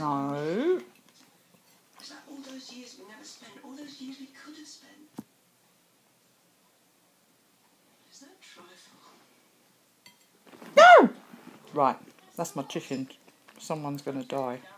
No. Is that all those years we never spent? All those years we could have spent? Is that trifle? No! Right, that's my chicken. Someone's going to die.